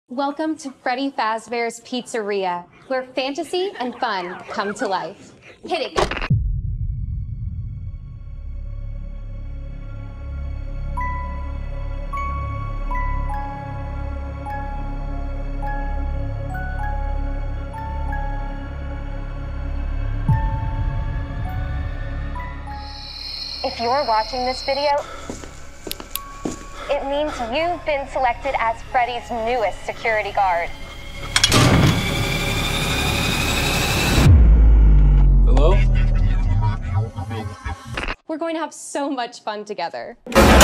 Welcome to Freddy Fazbear's Pizzeria, where fantasy and fun come to life. Hit it. If you're watching this video, it means you've been selected as Freddy's newest security guard. Hello? We're going to have so much fun together.